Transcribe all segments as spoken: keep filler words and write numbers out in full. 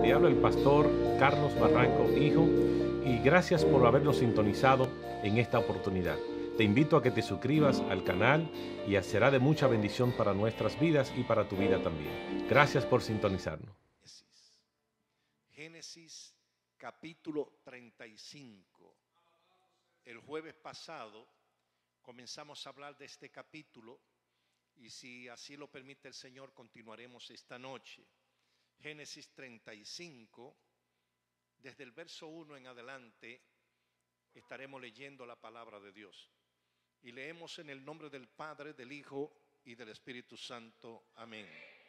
Te habla el pastor Carlos Barranco, hijo, y gracias por habernos sintonizado en esta oportunidad. Te invito a que te suscribas al canal y será de mucha bendición para nuestras vidas y para tu vida también. Gracias por sintonizarnos. Génesis capítulo treinta y cinco. El jueves pasado comenzamos a hablar de este capítulo y si así lo permite el Señor continuaremos esta noche. Génesis treinta y cinco, desde el verso uno en adelante estaremos leyendo la palabra de Dios. Y leemos en el nombre del Padre, del Hijo y del Espíritu Santo. Amén.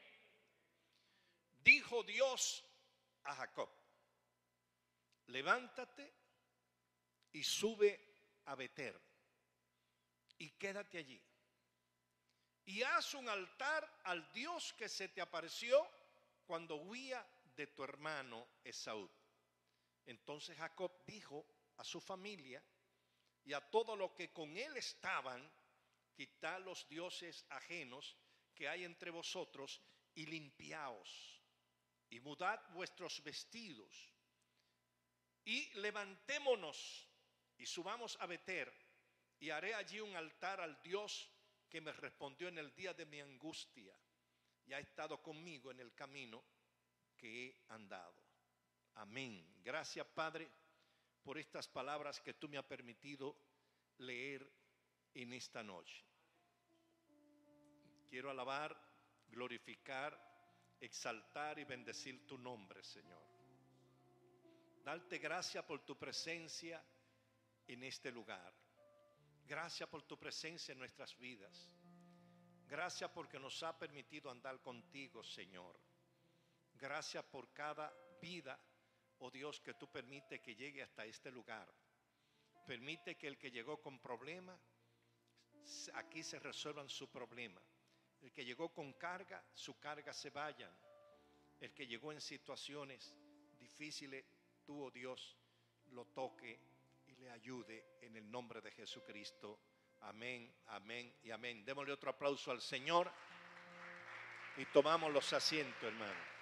Dijo Dios a Jacob: levántate y sube a Betel y quédate allí. Y haz un altar al Dios que se te apareció cuando huía de tu hermano Esaú. Entonces Jacob dijo a su familia y a todo lo que con él estaban: quitad los dioses ajenos que hay entre vosotros y limpiaos y mudad vuestros vestidos y levantémonos y subamos a Betel y haré allí un altar al Dios que me respondió en el día de mi angustia y ha estado conmigo en el camino que he andado. Amén. Gracias, Padre, por estas palabras que tú me has permitido leer en esta noche. Quiero alabar, glorificar, exaltar y bendecir tu nombre, Señor. Darte gracias por tu presencia en este lugar. Gracias por tu presencia en nuestras vidas. Gracias porque nos ha permitido andar contigo, Señor. Gracias por cada vida, oh Dios, que tú permites que llegue hasta este lugar. Permite que el que llegó con problemas, aquí se resuelvan su problema. El que llegó con carga, su carga se vayan. El que llegó en situaciones difíciles, tú, oh Dios, lo toque y le ayude en el nombre de Jesucristo. Amén, amén y amén. Démosle otro aplauso al Señor y tomamos los asientos, hermano.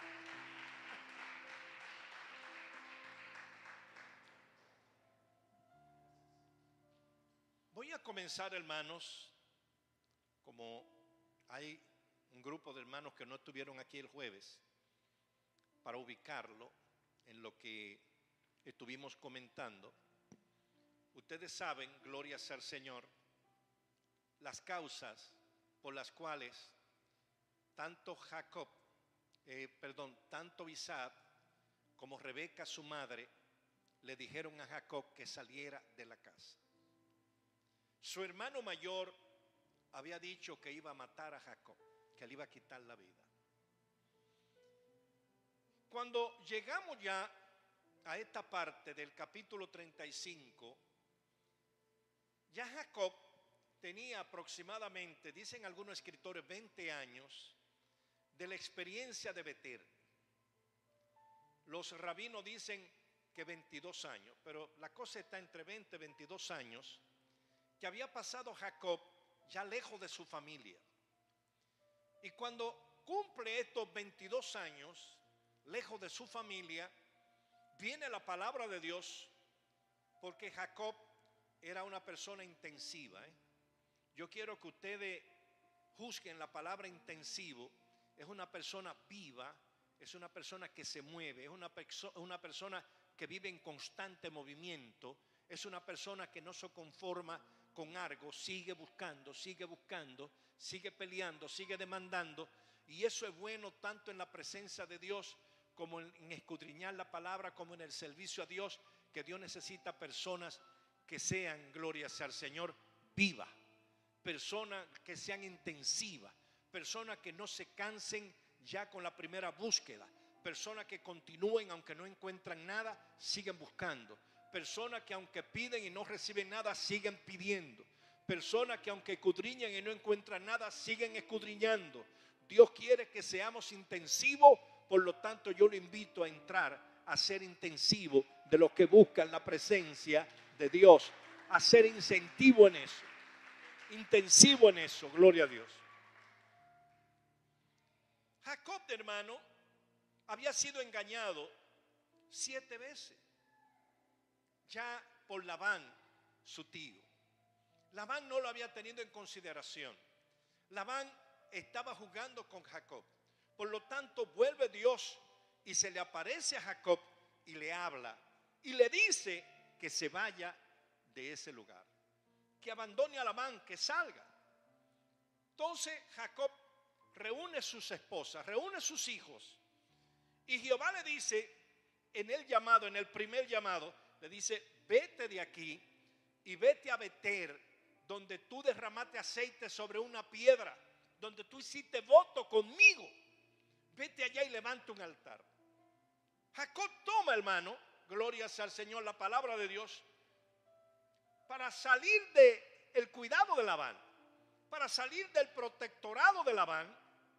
Voy a comenzar, hermanos, como hay un grupo de hermanos que no estuvieron aquí el jueves, para ubicarlo en lo que estuvimos comentando. Ustedes saben, gloria sea al Señor, las causas por las cuales tanto Jacob, eh, perdón, tanto Isaac como Rebeca, su madre, le dijeron a Jacob que saliera de la casa. Su hermano mayor había dicho que iba a matar a Jacob, que le iba a quitar la vida. Cuando llegamos ya a esta parte del capítulo treinta y cinco, ya Jacob tenía aproximadamente, dicen algunos escritores, veinte años de la experiencia de Betel. Los rabinos dicen que veintidós años, pero la cosa está entre veinte y veintidós años que había pasado Jacob ya lejos de su familia. Y cuando cumple estos veintidós años lejos de su familia, viene la palabra de Dios, porque Jacob era una persona intensiva, ¿eh? Yo quiero que ustedes juzguen la palabra intensivo. Es una persona viva, es una persona que se mueve, es una, perso- una persona que vive en constante movimiento, es una persona que no se conforma con algo, sigue buscando, sigue buscando, sigue peleando, sigue demandando. Y eso es bueno tanto en la presencia de Dios como en, en escudriñar la palabra, como en el servicio a Dios, que Dios necesita personas que sean, gloria sea al Señor, vivas, personas que sean intensivas, personas que no se cansen ya con la primera búsqueda, personas que continúen aunque no encuentran nada, siguen buscando, personas que aunque piden y no reciben nada, siguen pidiendo, personas que aunque escudriñan y no encuentran nada, siguen escudriñando. Dios quiere que seamos intensivos, por lo tanto yo lo invito a entrar a ser intensivo de los que buscan la presencia de Dios, a ser incentivo en eso, intensivo en eso, gloria a Dios. Jacob, hermano, había sido engañado siete veces, ya por Labán, su tío. Labán no lo había tenido en consideración. Labán estaba jugando con Jacob. Por lo tanto, vuelve Dios y se le aparece a Jacob y le habla y le dice que se vaya de ese lugar, que abandone a Labán, que salga. Entonces Jacob reúne sus esposas, reúne sus hijos, y Jehová le dice en el llamado, en el primer llamado, le dice: vete de aquí y vete a Beter, donde tú derramaste aceite sobre una piedra, donde tú hiciste voto conmigo. Vete allá y levanta un altar. Jacob toma, hermano, gloria sea al Señor, la palabra de Dios, para salir del cuidado de Labán, para salir del protectorado de Labán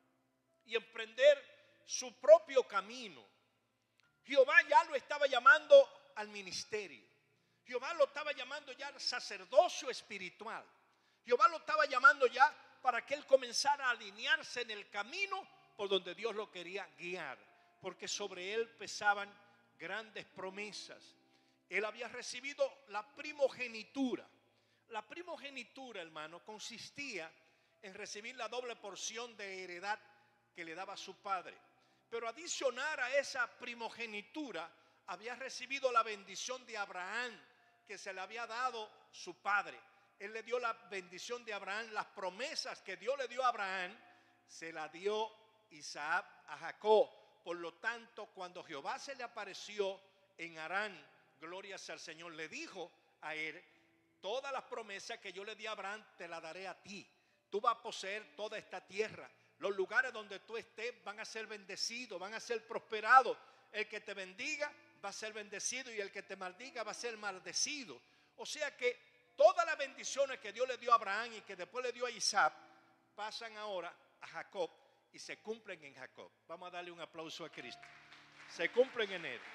y emprender su propio camino. Jehová ya lo estaba llamando al ministerio. Jehová lo estaba llamando ya al sacerdocio espiritual. Jehová lo estaba llamando ya para que él comenzara a alinearse en el camino por donde Dios lo quería guiar, porque sobre él pesaban grandes promesas. Él había recibido la primogenitura. La primogenitura, hermano, consistía en recibir la doble porción de heredad que le daba su padre. Pero adicionar a esa primogenitura, había recibido la bendición de Abraham que se le había dado su padre. Él le dio la bendición de Abraham, las promesas que Dios le dio a Abraham, se la dio Isaac a Jacob. Por lo tanto, cuando Jehová se le apareció en Harán, gloria sea al Señor, le dijo a él: todas las promesas que yo le di a Abraham te las daré a ti. Tú vas a poseer toda esta tierra. Los lugares donde tú estés van a ser bendecidos, van a ser prosperados. El que te bendiga va a ser bendecido y el que te maldiga va a ser maldecido. O sea que todas las bendiciones que Dios le dio a Abraham y que después le dio a Isaac pasan ahora a Jacob y se cumplen en Jacob. Vamos a darle un aplauso a Cristo. Se cumplen en él.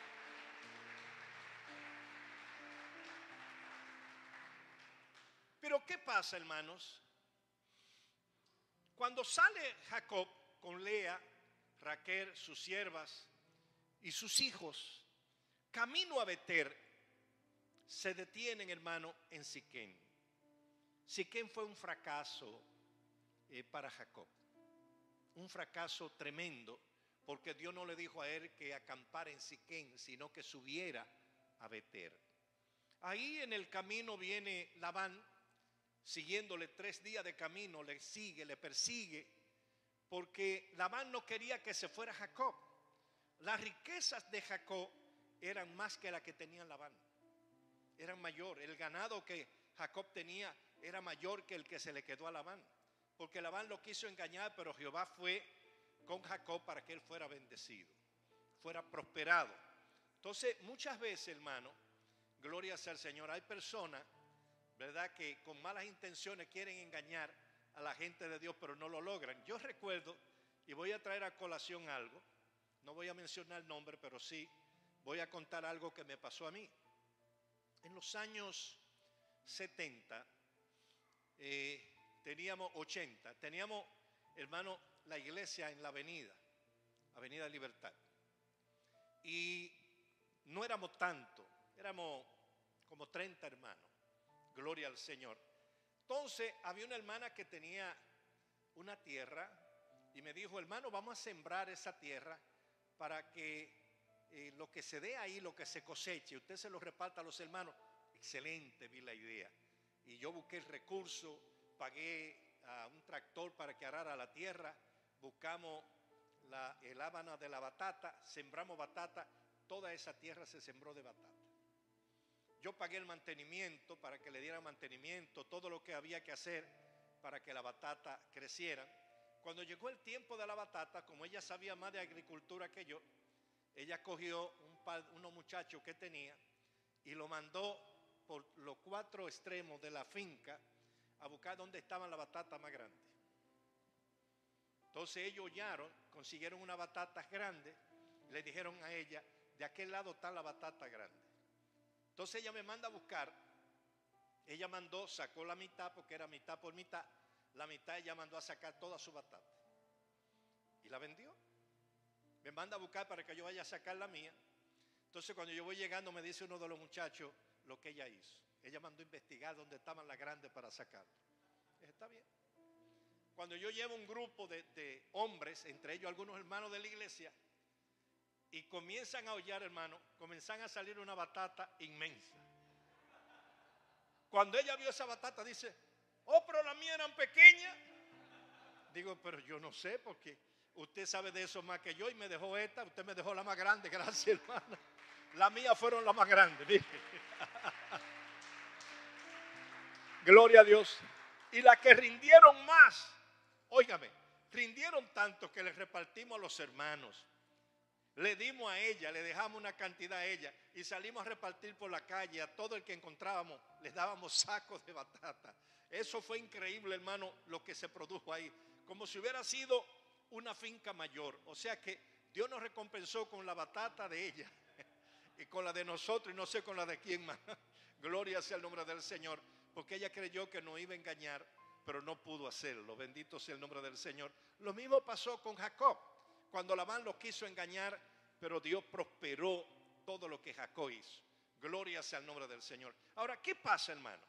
Pero ¿qué pasa, hermanos? Cuando sale Jacob con Lea, Raquel, sus siervas y sus hijos, camino a Beter, se detienen, hermano, en Siquem. Siquem fue un fracaso eh, para Jacob. Un fracaso tremendo, porque Dios no le dijo a él que acampara en Siquem, sino que subiera a Beter. Ahí en el camino viene Labán, siguiéndole tres días de camino, le sigue, le persigue, porque Labán no quería que se fuera Jacob. Las riquezas de Jacob eran más que las que tenía Labán, eran mayor. El ganado que Jacob tenía era mayor que el que se le quedó a Labán, porque Labán lo quiso engañar, pero Jehová fue con Jacob para que él fuera bendecido, fuera prosperado. Entonces, muchas veces, hermano, gloria sea al Señor, hay personas, ¿verdad?, que con malas intenciones quieren engañar a la gente de Dios, pero no lo logran. Yo recuerdo, y voy a traer a colación algo, no voy a mencionar el nombre, pero sí voy a contar algo que me pasó a mí. En los años setenta, eh, teníamos ochenta, teníamos, hermano, la iglesia en la avenida, Avenida Libertad. Y no éramos tanto, éramos como treinta hermanos. Gloria al Señor. Entonces había una hermana que tenía una tierra y me dijo: hermano, vamos a sembrar esa tierra para que eh, lo que se dé ahí, lo que se coseche, usted se lo reparta a los hermanos. Excelente, vi la idea. Y yo busqué el recurso, pagué a un tractor para que arara la tierra, buscamos la, el hábana de la batata, sembramos batata, toda esa tierra se sembró de batata. Yo pagué el mantenimiento para que le dieran mantenimiento, todo lo que había que hacer para que la batata creciera. Cuando llegó el tiempo de la batata, como ella sabía más de agricultura que yo, ella cogió un par, unos muchachos que tenía y lo mandó por los cuatro extremos de la finca a buscar dónde estaban las batatas más grandes. Entonces ellos hollaron, consiguieron unas batatas grandes, le dijeron a ella: de aquel lado está la batata grande. Entonces ella me manda a buscar. Ella mandó, sacó la mitad, porque era mitad por mitad. La mitad ella mandó a sacar toda su batata y la vendió. Me manda a buscar para que yo vaya a sacar la mía. Entonces cuando yo voy llegando me dice uno de los muchachos lo que ella hizo. Ella mandó a investigar dónde estaban las grandes para sacarlo. Está bien. Cuando yo llevo un grupo de, de hombres, entre ellos algunos hermanos de la iglesia, y comienzan a hollar, hermano, comienzan a salir una batata inmensa. Cuando ella vio esa batata dice, oh, pero las mías eran pequeñas. Digo, pero yo no sé, porque usted sabe de eso más que yo y me dejó esta, usted me dejó la más grande, gracias, hermana. Las mías fueron las más grandes, dije. Gloria a Dios. Y las que rindieron más, óigame, rindieron tanto que les repartimos a los hermanos. Le dimos a ella, le dejamos una cantidad a ella y salimos a repartir por la calle. A todo el que encontrábamos les dábamos sacos de batata. Eso fue increíble, hermano, lo que se produjo ahí. Como si hubiera sido una finca mayor. O sea que Dios nos recompensó con la batata de ella y con la de nosotros y no sé con la de quién más. Gloria sea el nombre del Señor. Porque ella creyó que nos iba a engañar, pero no pudo hacerlo. Bendito sea el nombre del Señor. Lo mismo pasó con Jacob. Cuando Labán lo quiso engañar, pero Dios prosperó todo lo que Jacob hizo. Gloria sea el nombre del Señor. Ahora, ¿qué pasa, hermano?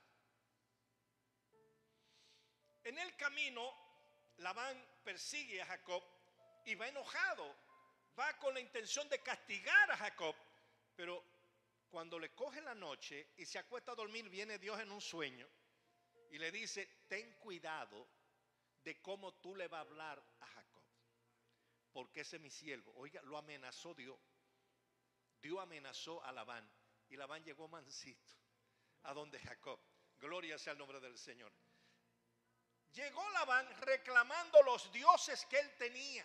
En el camino, Labán persigue a Jacob y va enojado. Va con la intención de castigar a Jacob. Pero cuando le coge la noche y se acuesta a dormir, viene Dios en un sueño y le dice, ten cuidado de cómo tú le vas a hablar a Jacob. Porque ese es mi siervo. Oiga, lo amenazó Dios. Dios amenazó a Labán y Labán llegó mansito a donde Jacob. Gloria sea el nombre del Señor. Llegó Labán reclamando los dioses que él tenía.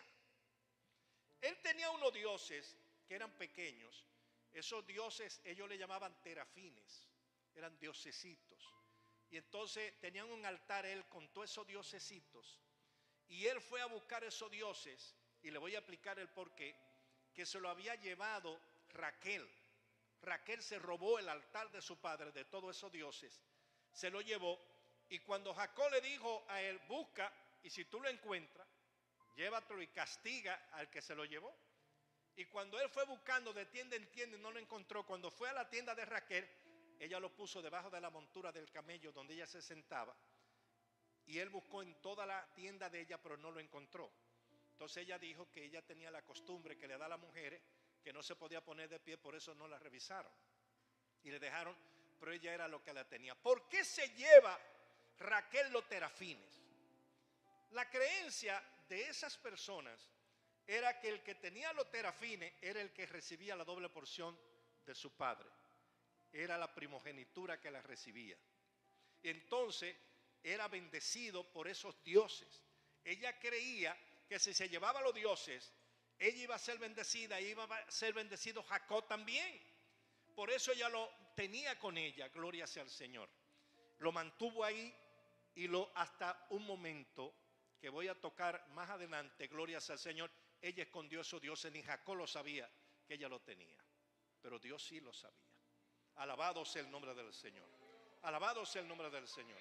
Él tenía unos dioses que eran pequeños. Esos dioses ellos le llamaban terafines. Eran diosesitos. Y entonces tenían un altar él con todos esos diosesitos. Y él fue a buscar esos dioses. Y le voy a explicar el porqué. Que se lo había llevado Raquel. Raquel se robó el altar de su padre, de todos esos dioses. Se lo llevó. Y cuando Jacob le dijo a él, busca, y si tú lo encuentras, llévatelo y castiga al que se lo llevó. Y cuando él fue buscando de tienda en tienda y no lo encontró, cuando fue a la tienda de Raquel, ella lo puso debajo de la montura del camello donde ella se sentaba. Y él buscó en toda la tienda de ella, pero no lo encontró. Entonces ella dijo que ella tenía la costumbre que le da a las mujeres, que no se podía poner de pie, por eso no la revisaron. Y le dejaron, pero ella era lo que la tenía. ¿Por qué se lleva Raquel los terafines? La creencia de esas personas era que el que tenía los terafines era el que recibía la doble porción de su padre. Era la primogenitura que la recibía. Entonces era bendecido por esos dioses. Ella creía que si se llevaba a los dioses, ella iba a ser bendecida y iba a ser bendecido Jacob también. Por eso ella lo tenía con ella, gloria sea al Señor. Lo mantuvo ahí y lo hasta un momento que voy a tocar más adelante, gloria sea al Señor. Ella escondió esos dioses, ni Jacob lo sabía que ella lo tenía, pero Dios sí lo sabía. Alabado sea el nombre del Señor. Alabado sea el nombre del Señor.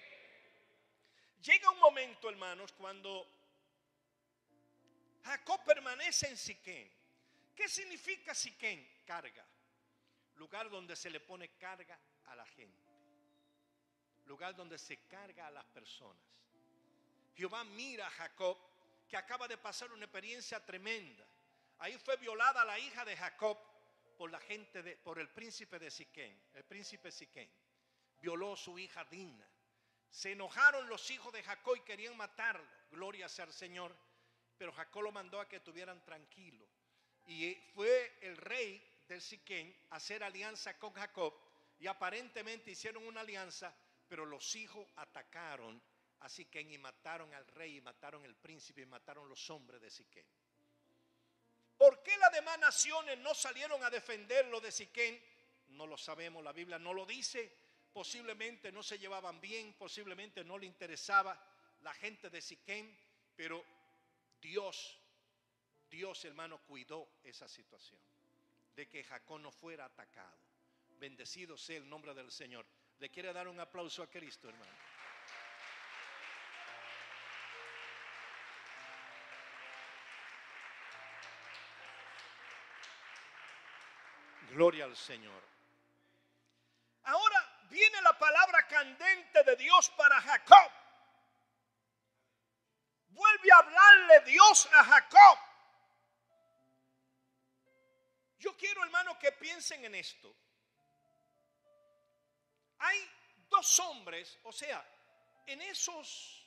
Llega un momento, hermanos, cuando Jacob permanece en Siquén. ¿Qué significa Siquén? Carga. Lugar donde se le pone carga a la gente. Lugar donde se carga a las personas. Jehová mira a Jacob, que acaba de pasar una experiencia tremenda. Ahí fue violada la hija de Jacob por la gente de, por el príncipe de Siquén, el príncipe Siquén. Violó a su hija Dina. Se enojaron los hijos de Jacob y querían matarlo. Gloria sea al Señor. Pero Jacob lo mandó a que estuvieran tranquilos. Y fue el rey del Siquén a hacer alianza con Jacob. Y aparentemente hicieron una alianza, pero los hijos atacaron a Siquén y mataron al rey, y mataron al príncipe, y mataron los hombres de Siquén. ¿Por qué las demás naciones no salieron a defenderlo de Siquén? No lo sabemos, la Biblia no lo dice. Posiblemente no se llevaban bien, posiblemente no le interesaba la gente de Siquén, pero Dios, Dios, hermano, cuidó esa situación de que Jacob no fuera atacado. Bendecido sea el nombre del Señor. ¿Le quiere dar un aplauso a Cristo, hermano? Gloria al Señor. Ahora viene la palabra candente de Dios para Jacob. Vuelve a hablarle Dios a Jacob. Yo quiero, hermano, que piensen en esto. Hay dos hombres, o sea, en esos,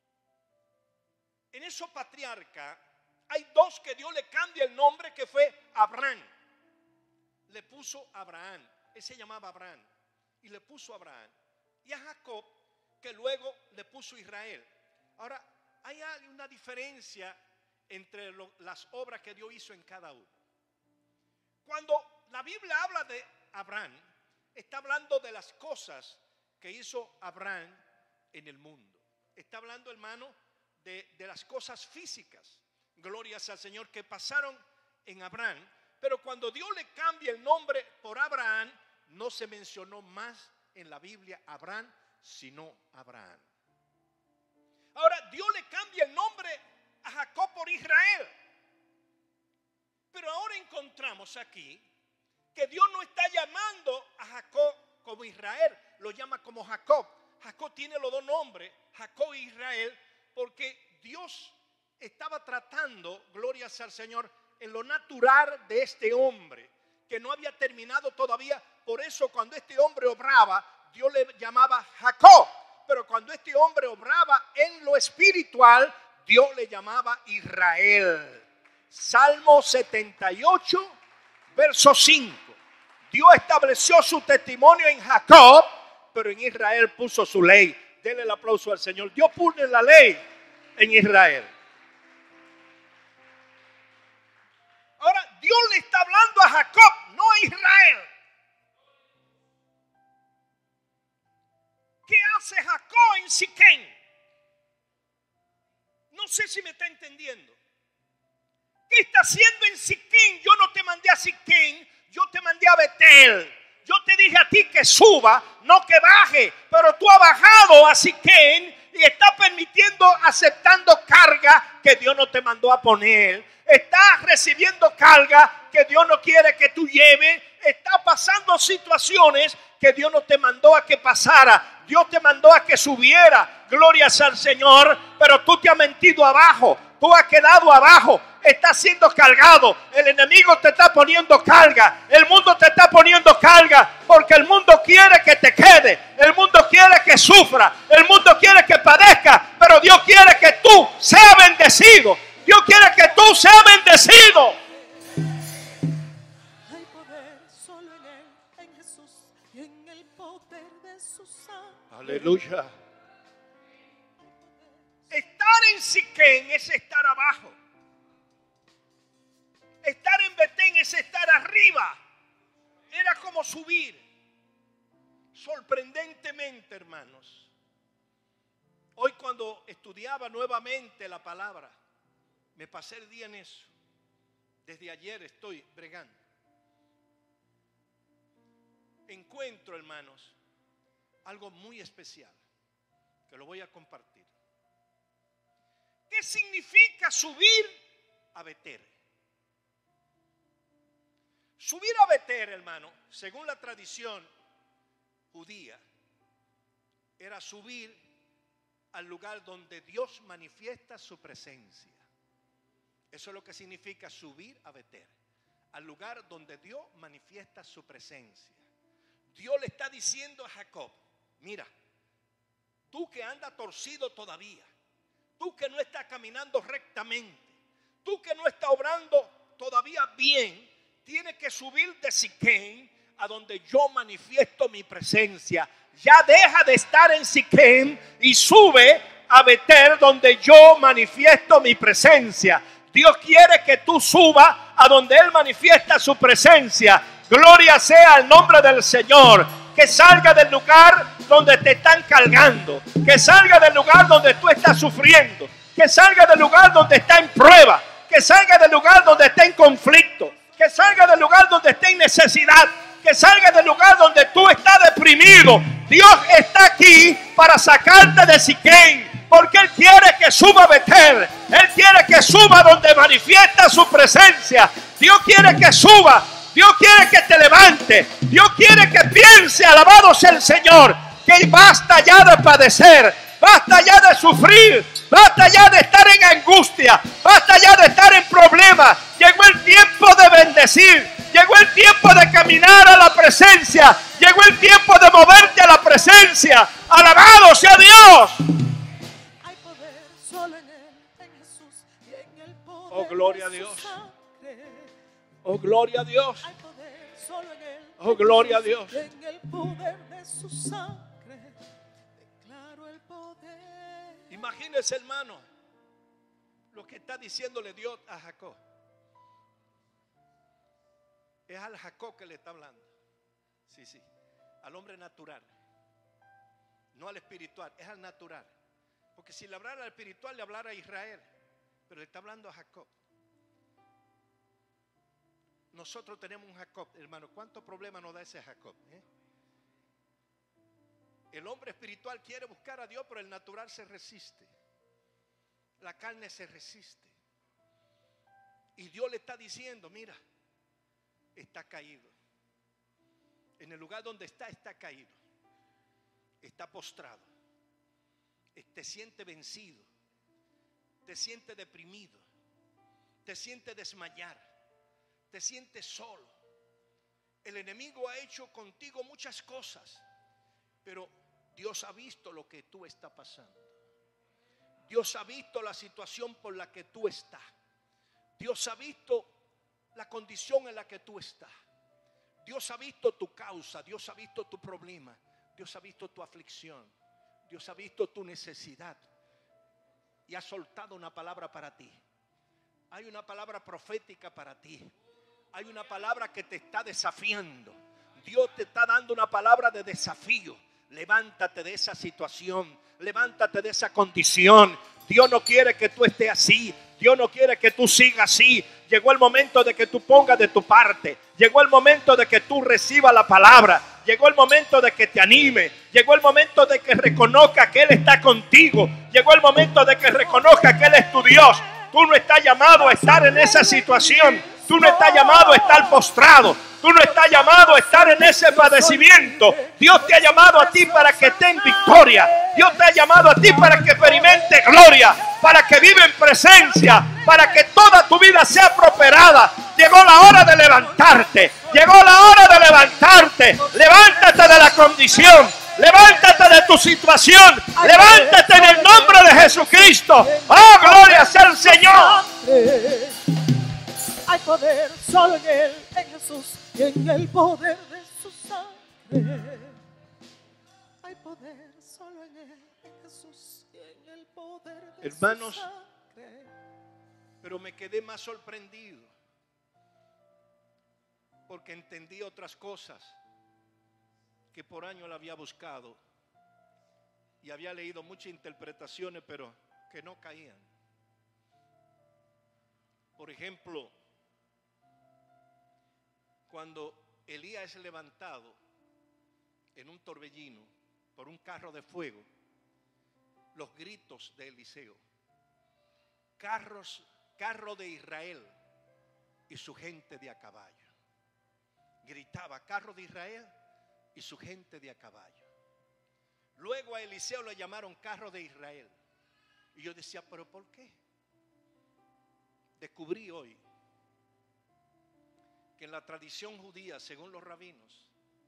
en esos patriarcas, hay dos que Dios le cambia el nombre, que fue Abraham. Le puso Abraham, él se llamaba Abraham, y le puso Abraham. Y a Jacob, que luego le puso Israel. Ahora, hay una diferencia entre lo, las obras que Dios hizo en cada uno. Cuando la Biblia habla de Abraham, está hablando de las cosas que hizo Abraham en el mundo. Está hablando, hermano, de, de las cosas físicas. Glorias al Señor, que pasaron en Abraham. Pero cuando Dios le cambia el nombre por Abraham, no se mencionó más en la Biblia Abraham, sino Abraham. Ahora Dios le cambia el nombre a Jacob por Israel. Pero ahora encontramos aquí que Dios no está llamando a Jacob como Israel, lo llama como Jacob. Jacob tiene los dos nombres, Jacob e Israel, porque Dios estaba tratando, glorias al Señor, en lo natural de este hombre, que no había terminado todavía. Por eso cuando este hombre obraba, Dios le llamaba Jacob. Pero cuando este hombre obraba en lo espiritual, Dios le llamaba Israel. Salmo setenta y ocho, verso cinco. Dios estableció su testimonio en Jacob, pero en Israel puso su ley. Denle el aplauso al Señor. Dios puso la ley en Israel. Ahora Dios le está hablando a Jacob, no a Israel. ¿Qué hace Jacob en Siquem? No sé si me está entendiendo. ¿Qué está haciendo en Siquem? Yo no te mandé a Siquem, yo te mandé a Betel. Yo te dije a ti que suba, no que baje. Pero tú has bajado a Siquem y estás permitiendo, aceptando carga que Dios no te mandó a poner. Estás recibiendo carga que Dios no quiere que tú lleves. Estás pasando situaciones que Dios no te mandó a que pasara. Dios te mandó a que subiera. Glorias al Señor. Pero tú te has metido abajo. Tú has quedado abajo. Estás siendo cargado. El enemigo te está poniendo carga. El mundo te está poniendo carga. Porque el mundo quiere que te quede. El mundo quiere que sufra. El mundo quiere que padezca. Pero Dios quiere que tú seas bendecido. Dios quiere que tú seas bendecido. Hay poder solo en Él, en Jesús, y en el poder de su sangre. Aleluya. Estar en Siquem es estar abajo. Estar en Betén es estar arriba. Era como subir. Sorprendentemente, hermanos, hoy cuando estudiaba nuevamente la palabra, me pasé el día en eso. Desde ayer estoy bregando. Encuentro, hermanos, algo muy especial que lo voy a compartir. ¿Qué significa subir a Betel? Subir a Betel, hermano, según la tradición judía, era subir al lugar donde Dios manifiesta su presencia. Eso es lo que significa subir a Betel, al lugar donde Dios manifiesta su presencia. Dios le está diciendo a Jacob, mira, tú que andas torcido todavía, tú que no estás caminando rectamente, tú que no estás obrando todavía bien, tienes que subir de Siquem a donde yo manifiesto mi presencia. Ya deja de estar en Siquem y sube a Betel donde yo manifiesto mi presencia. Dios quiere que tú subas a donde Él manifiesta su presencia. Gloria sea al nombre del Señor. Que salga del lugar donde te están cargando. Que salga del lugar donde tú estás sufriendo. Que salga del lugar donde está en prueba. Que salga del lugar donde está en conflicto. Que salga del lugar donde está en necesidad. Que salga del lugar donde tú estás deprimido. Dios está aquí para sacarte de Siquem. Porque Él quiere que suba a Betel. Él quiere que suba donde manifiesta su presencia. Dios quiere que suba Dios quiere que te levante. Dios quiere que piense, alabado sea el Señor, que basta ya de padecer, basta ya de sufrir, basta ya de estar en angustia, basta ya de estar en problemas. Llegó el tiempo de bendecir, llegó el tiempo de caminar a la presencia, llegó el tiempo de moverte a la presencia. Alabado sea Dios. Hay poder solo en Él, en Jesús y en el poder. Oh, gloria a de su Dios. sangre. Oh, gloria a Dios. Hay poder solo en Él. Oh, gloria a Dios. Y en el poder de su sangre. Declaro el poder. Imagínese, hermano, lo que está diciéndole Dios a Jacob. Es al Jacob que le está hablando. Sí, sí. Al hombre natural. No al espiritual, es al natural. Porque si le hablara al espiritual, le hablara a Israel. Pero le está hablando a Jacob. Nosotros tenemos un Jacob, hermano. ¿Cuántos problemas nos da ese Jacob? ¿Eh? El hombre espiritual quiere buscar a Dios, pero el natural se resiste. La carne se resiste. Y Dios le está diciendo, mira, está caído. En el lugar donde está, está caído. Está postrado. Te siente vencido. Te siente deprimido. Te siente desmayar. Te sientes solo. El enemigo ha hecho contigo muchas cosas, pero Dios ha visto lo que tú estás pasando. Dios ha visto la situación por la que tú estás. Dios ha visto la condición en la que tú estás. Dios ha visto tu causa. Dios ha visto tu problema. Dios ha visto tu aflicción. Dios ha visto tu necesidad. Y ha soltado una palabra para ti. Hay una palabra profética para ti. Hay una palabra que te está desafiando. Dios te está dando una palabra de desafío. Levántate de esa situación. Levántate de esa condición. Dios no quiere que tú estés así. Dios no quiere que tú sigas así. Llegó el momento de que tú pongas de tu parte. Llegó el momento de que tú recibas la palabra. Llegó el momento de que te anime. Llegó el momento de que reconozca que Él está contigo. Llegó el momento de que reconozca que Él es tu Dios. Tú no estás llamado a estar en esa situación. Tú no estás llamado a estar postrado. Tú no estás llamado a estar en ese padecimiento. Dios te ha llamado a ti para que estés en victoria. Dios te ha llamado a ti para que experimente gloria, para que viva en presencia, para que toda tu vida sea prosperada. Llegó la hora de levantarte. Llegó la hora de levantarte. Levántate de la condición. Levántate de tu situación. Levántate en el nombre de Jesucristo. Oh, gloria sea el Señor. Hay poder solo en Él, en Jesús y en el poder de su sangre. Hay poder solo en Él, en Jesús y en el poder de Hermanos, su sangre. pero me quedé más sorprendido porque entendí otras cosas que por años la había buscado y había leído muchas interpretaciones, pero que no caían. Por ejemplo, cuando Elías es levantado en un torbellino por un carro de fuego, los gritos de Eliseo, carros, carro de Israel y su gente de a caballo. Gritaba, carro de Israel y su gente de a caballo. Luego a Eliseo le llamaron carro de Israel. Y yo decía, ¿pero por qué? Descubrí hoy que en la tradición judía, según los rabinos,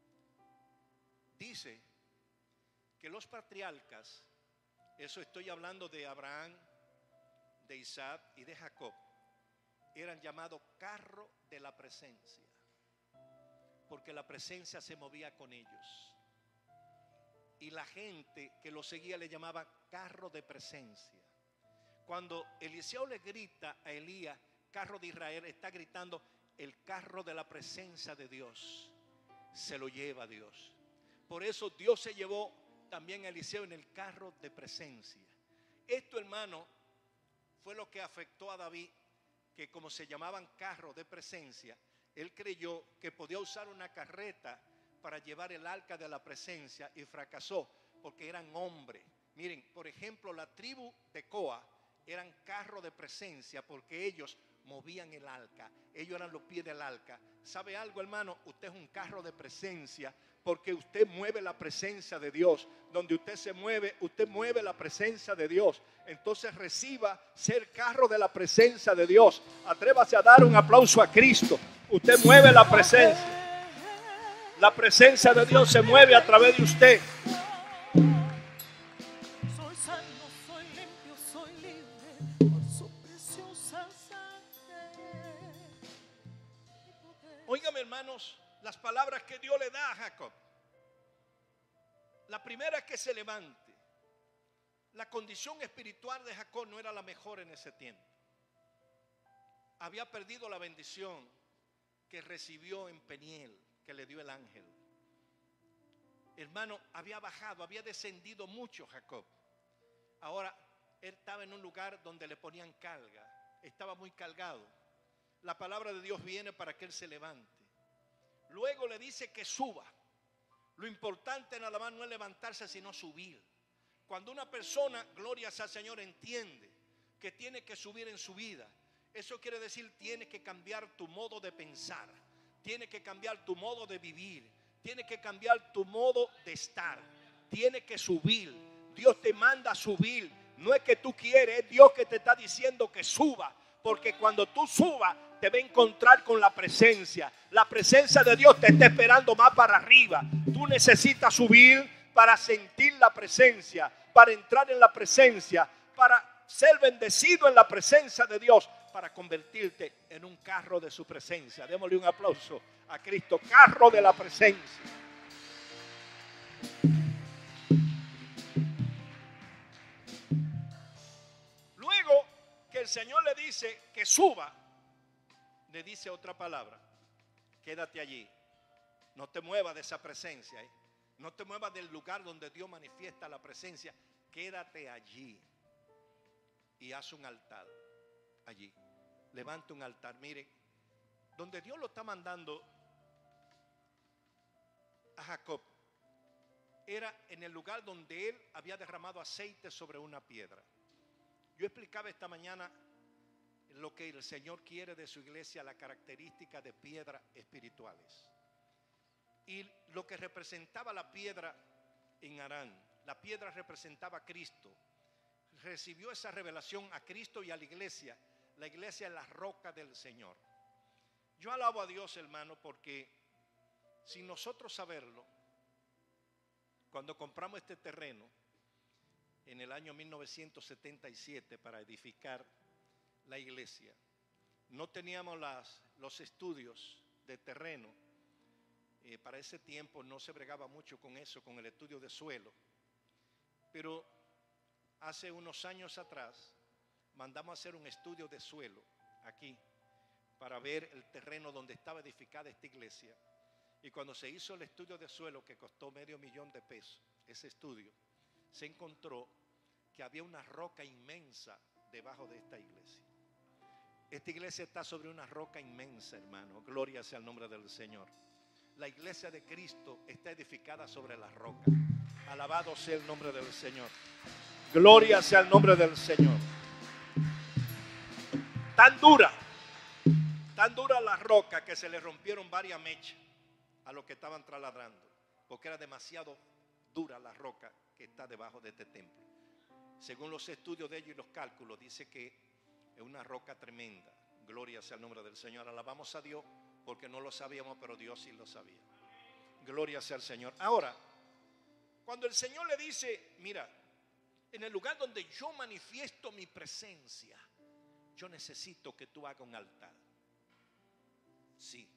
dice que los patriarcas, eso estoy hablando de Abraham, de Isaac y de Jacob, eran llamados carro de la presencia, porque la presencia se movía con ellos. Y la gente que lo seguía le llamaba carro de presencia. Cuando Eliseo le grita a Elías, carro de Israel, está gritando, el carro de la presencia de Dios se lo lleva Dios. Por eso Dios se llevó también a Eliseo en el carro de presencia. Esto, hermano, fue lo que afectó a David, que como se llamaban carro de presencia, él creyó que podía usar una carreta para llevar el arca de la presencia y fracasó porque eran hombres. Miren, por ejemplo, la tribu de Coa eran carro de presencia porque ellos movían el arca. Ellos eran los pies del arca. ¿Sabe algo, hermano? Usted es un carro de presencia, porque usted mueve la presencia de Dios. Donde usted se mueve, usted mueve la presencia de Dios. Entonces reciba ser carro de la presencia de Dios. Atrévase a dar un aplauso a Cristo. Usted mueve la presencia. La presencia de Dios se mueve a través de usted. Soy salvo, soy limpio, soy libre por su preciosa sangre. Óigame, hermanos, las palabras que Dios le da a Jacob. La primera es que se levante. La condición espiritual de Jacob no era la mejor en ese tiempo. Había perdido la bendición que recibió en Peniel, que le dio el ángel. Hermano, había bajado, había descendido mucho Jacob. Ahora él estaba en un lugar donde le ponían carga. Estaba muy cargado. La palabra de Dios viene para que él se levante. Luego le dice que suba. Lo importante nada más no es levantarse, sino subir. Cuando una persona, gloria sea al Señor, entiende que tiene que subir en su vida, eso quiere decir tiene que cambiar tu modo de pensar, tiene que cambiar tu modo de vivir, tiene que cambiar tu modo de estar, tiene que subir. Dios te manda a subir. No es que tú quieres, es Dios que te está diciendo que suba. Porque cuando tú subas te va a encontrar con la presencia. La presencia de Dios te está esperando más para arriba. Tú necesitas subir para sentir la presencia, para entrar en la presencia, para ser bendecido en la presencia de Dios, para convertirte en un carro de su presencia. Démosle un aplauso a Cristo, carro de la presencia. Luego que el Señor le dice que suba, le dice otra palabra: quédate allí, no te muevas de esa presencia, ¿eh? No te muevas del lugar donde Dios manifiesta la presencia. Quédate allí y haz un altar allí. Levanta un altar. Mire, donde Dios lo está mandando a Jacob era en el lugar donde él había derramado aceite sobre una piedra. Yo explicaba esta mañana lo que el Señor quiere de su iglesia, la característica de piedras espirituales. Y lo que representaba la piedra en Harán, la piedra representaba a Cristo. Recibió esa revelación a Cristo y a la iglesia. La iglesia es la roca del Señor. Yo alabo a Dios, hermano, porque sin nosotros saberlo, cuando compramos este terreno en el año mil novecientos setenta y siete para edificar la iglesia, no teníamos las, los estudios de terreno. Eh, para ese tiempo no se bregaba mucho con eso, con el estudio de suelo. Pero hace unos años atrás mandamos a hacer un estudio de suelo aquí para ver el terreno donde estaba edificada esta iglesia. Y cuando se hizo el estudio de suelo, que costó medio millón de pesos, ese estudio, se encontró que había una roca inmensa debajo de esta iglesia. Esta iglesia está sobre una roca inmensa, hermano. Gloria sea el nombre del Señor. La iglesia de Cristo está edificada sobre la roca. Alabado sea el nombre del Señor. Gloria sea el nombre del Señor. Tan dura, tan dura la roca que se le rompieron varias mechas a los que estaban trasladando, porque era demasiado dura la roca que está debajo de este templo. Según los estudios de ellos y los cálculos, dice que es una roca tremenda. Gloria sea el nombre del Señor. Alabamos a Dios porque no lo sabíamos, pero Dios sí lo sabía. Gloria sea el Señor. Ahora, cuando el Señor le dice, mira, en el lugar donde yo manifiesto mi presencia, yo necesito que tú hagas un altar. Sí.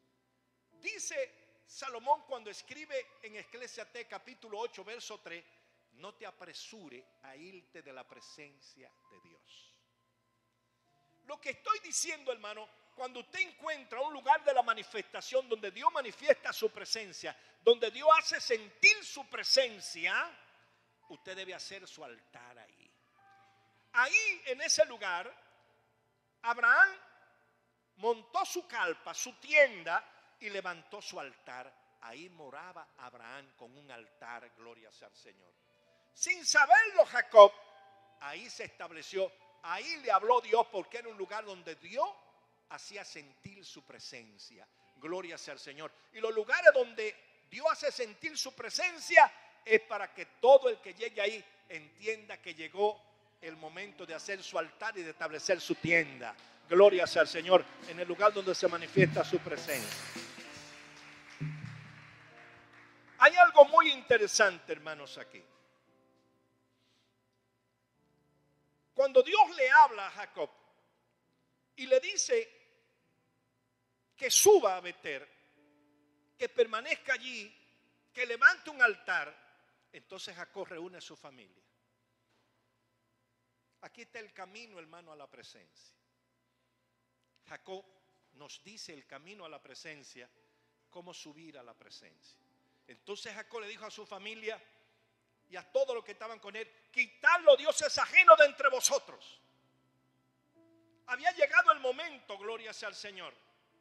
Dice Salomón cuando escribe en Eclesiastés capítulo ocho verso tres: no te apresures a irte de la presencia de Dios. Lo que estoy diciendo, hermano, cuando usted encuentra un lugar de la manifestación donde Dios manifiesta su presencia, donde Dios hace sentir su presencia, usted debe hacer su altar ahí. Ahí en ese lugar, Abraham montó su carpa, su tienda, y levantó su altar. Ahí moraba Abraham con un altar, gloria sea al Señor. Sin saberlo Jacob, ahí se estableció ahí le habló Dios porque era un lugar donde Dios hacía sentir su presencia. Gloria sea al Señor. Y los lugares donde Dios hace sentir su presencia es para que todo el que llegue ahí entienda que llegó el momento de hacer su altar y de establecer su tienda. Gloria sea al Señor, en el lugar donde se manifiesta su presencia. Hay algo muy interesante, hermanos, aquí. Cuando Dios le habla a Jacob y le dice que suba a Betel, que permanezca allí, que levante un altar, entonces Jacob reúne a su familia. Aquí está el camino, hermano, a la presencia. Jacob nos dice el camino a la presencia, cómo subir a la presencia. Entonces Jacob le dijo a su familia y a todos los que estaban con él: quitad los dioses ajenos de entre vosotros. Había llegado el momento, gloria sea al Señor,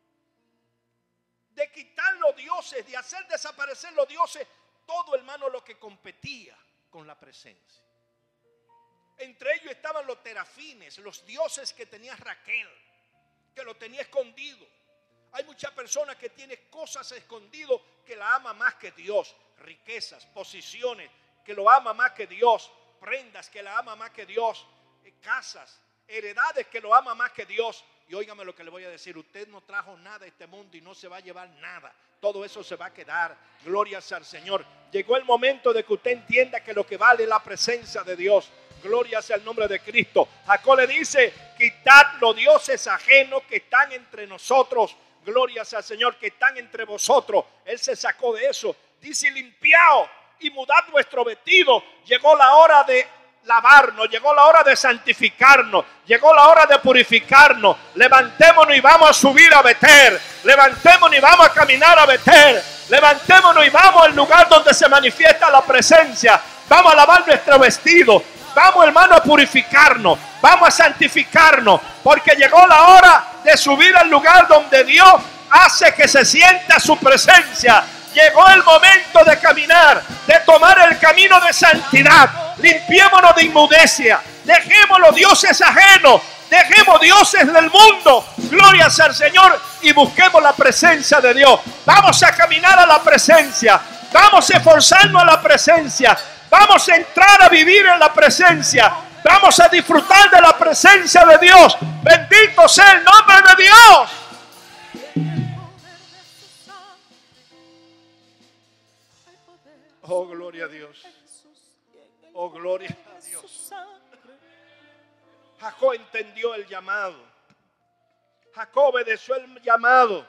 de quitar los dioses, de hacer desaparecer los dioses, todo, hermano, lo que competía con la presencia. Entre ellos estaban los terafines, los dioses que tenía Raquel, que lo tenía escondido. Hay muchas personas que tienen cosas escondidas que la ama más que Dios, riquezas, posiciones que lo ama más que Dios, prendas que la ama más que Dios, casas, heredades que lo ama más que Dios. Y óigame lo que le voy a decir: usted no trajo nada a este mundo y no se va a llevar nada. Todo eso se va a quedar. Gloria sea al Señor. Llegó el momento de que usted entienda que lo que vale es la presencia de Dios. Gloria sea el nombre de Cristo. Jacob le dice: quitad los dioses ajenos que están entre nosotros. Gloria sea al Señor, que están entre vosotros. Él se sacó de eso. Dice: limpiaos y mudad vuestro vestido. Llegó la hora de lavarnos, llegó la hora de santificarnos, llegó la hora de purificarnos. Levantémonos y vamos a subir a Betel. Levantémonos y vamos a caminar a Betel. Levantémonos y vamos al lugar donde se manifiesta la presencia. Vamos a lavar nuestro vestido. Vamos, hermano, a purificarnos. Vamos a santificarnos, porque llegó la hora de subir al lugar donde Dios hace que se sienta su presencia. Llegó el momento de caminar, de tomar el camino de santidad. Limpiémonos de inmundicia. Dejemos los dioses ajenos. Dejemos dioses del mundo. Gloria sea al Señor. Y busquemos la presencia de Dios. Vamos a caminar a la presencia. Vamos a esforzarnos a la presencia. Vamos a entrar a vivir en la presencia. Vamos a disfrutar de la presencia de Dios. Bendito sea el nombre de Dios. Oh, gloria a Dios. Oh, gloria a Dios. Jacob entendió el llamado. Jacob obedeció el llamado.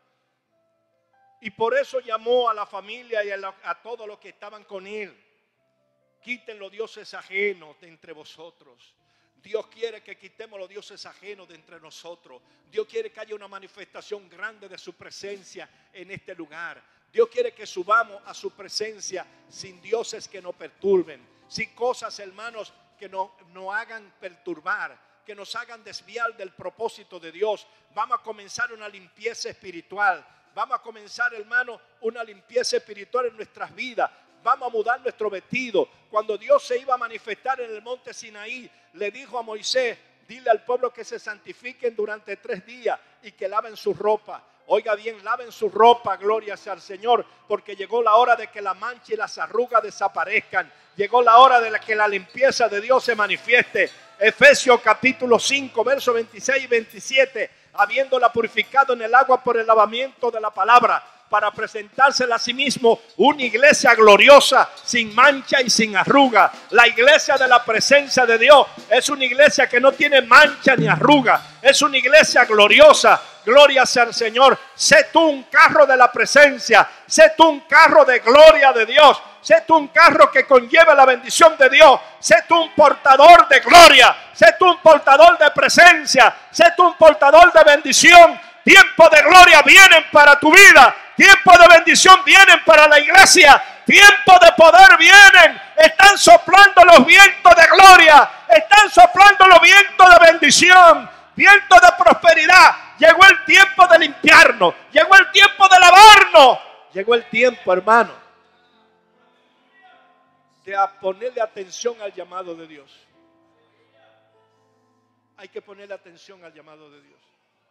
Y por eso llamó a la familia y a, la, a todos los que estaban con él. Quiten los dioses ajenos de entre vosotros. Dios quiere que quitemos los dioses ajenos de entre nosotros. Dios quiere que haya una manifestación grande de su presencia en este lugar. Dios quiere que subamos a su presencia sin dioses que nos perturben, sin cosas, hermanos, que nos no hagan perturbar, que nos hagan desviar del propósito de Dios. Vamos a comenzar una limpieza espiritual. Vamos a comenzar, hermano, una limpieza espiritual en nuestras vidas. Vamos a mudar nuestro vestido. Cuando Dios se iba a manifestar en el monte Sinaí, le dijo a Moisés: dile al pueblo que se santifiquen durante tres días y que laven su ropa. Oiga bien, laven su ropa, gloria sea al Señor, porque llegó la hora de que la mancha y las arrugas desaparezcan. Llegó la hora de que la limpieza de Dios se manifieste. Efesios capítulo cinco, versos veintiséis y veintisiete. Habiéndola purificado en el agua por el lavamiento de la palabra, para presentársela a sí mismo una iglesia gloriosa, sin mancha y sin arruga. La iglesia de la presencia de Dios es una iglesia que no tiene mancha ni arruga. Es una iglesia gloriosa. Gloria sea al Señor. Sé tú un carro de la presencia. Sé tú un carro de gloria de Dios. Sé tú un carro que conlleva la bendición de Dios. Sé tú un portador de gloria. Sé tú un portador de presencia. Sé tú un portador de bendición. Tiempo de gloria vienen para tu vida. Tiempo de bendición vienen para la iglesia. Tiempo de poder vienen. Están soplando los vientos de gloria. Están soplando los vientos de bendición. Vientos de prosperidad. Llegó el tiempo de limpiarnos. Llegó el tiempo de lavarnos. Llegó el tiempo, hermano, de ponerle atención al llamado de Dios. Hay que poner atención al llamado de Dios.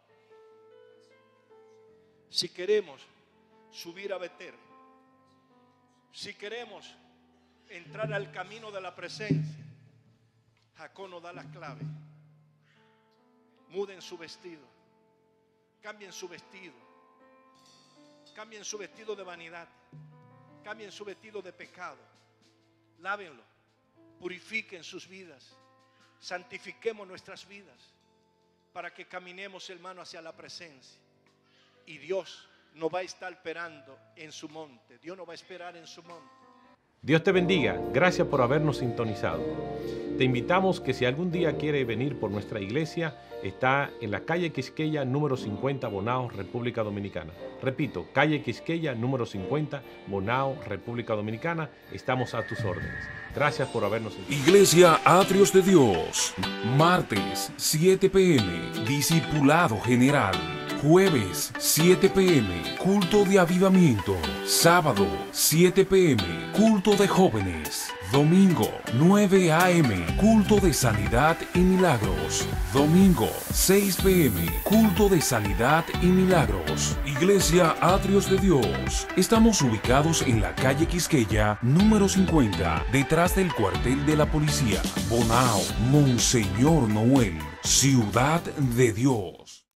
Si queremos subir a Betel, si queremos entrar al camino de la presencia, Jacob nos da las claves. Muden su vestido, cambien su vestido, cambien su vestido de vanidad, cambien su vestido de pecado, lávenlo, purifiquen sus vidas, santifiquemos nuestras vidas para que caminemos, hermano, hacia la presencia. Y Dios nos va a estar esperando en su monte. Dios nos va a esperar en su monte. Dios te bendiga. Gracias por habernos sintonizado. Te invitamos que si algún día quiere venir por nuestra iglesia, está en la calle Quisqueya número cincuenta, Bonao, República Dominicana. Repito, calle Quisqueya número cincuenta, Bonao, República Dominicana. Estamos a tus órdenes. Gracias por habernos sintonizado. Iglesia Atrios de Dios, martes siete p m, discipulado general. Jueves siete p m, culto de avivamiento. Sábado siete p m, culto de jóvenes. Domingo nueve a m, culto de sanidad y milagros. Domingo seis p m, culto de sanidad y milagros. Iglesia Atrios de Dios. Estamos ubicados en la calle Quisqueya número cincuenta, detrás del cuartel de la policía. Bonao, Monseñor Noel, Ciudad de Dios.